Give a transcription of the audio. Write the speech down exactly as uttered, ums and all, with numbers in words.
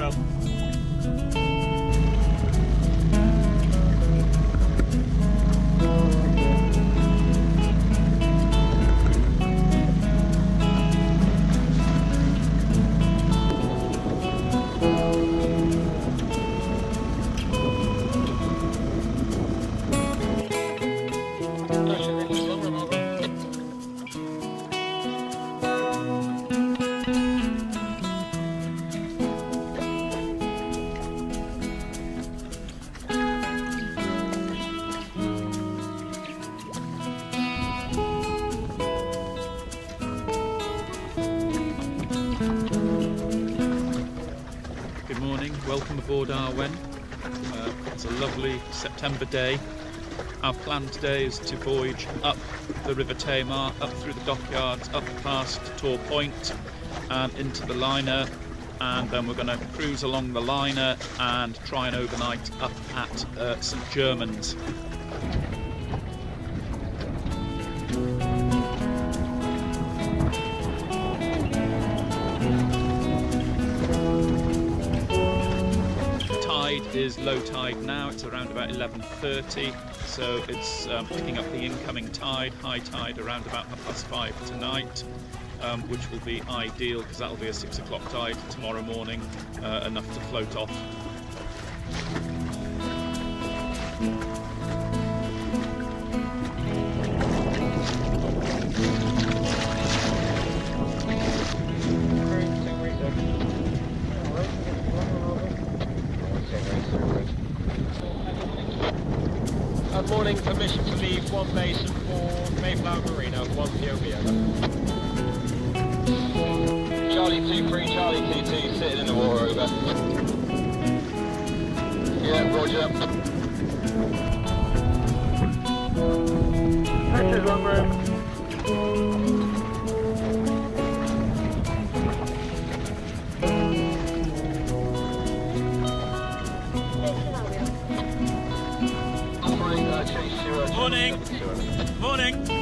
well. Good morning, welcome aboard Arwen. Uh, it's a lovely September day. Our plan today is to voyage up the River Tamar, up through the dockyards, up past Tor Point and into the liner, and then we're going to cruise along the liner and try and overnight up at uh, St Germans. Is low tide now, it's around about eleven thirty, so it's um, picking up the incoming tide, high tide around about half past five tonight, um, which will be ideal because that'll be a six o'clock tide tomorrow morning, uh, enough to float off. Morning, permission to leave one basin for Mayflower Marina, one P O V over. Charlie two three, Charlie two two, sitting in the water over. Yeah, roger. That's one room. Morning. Morning.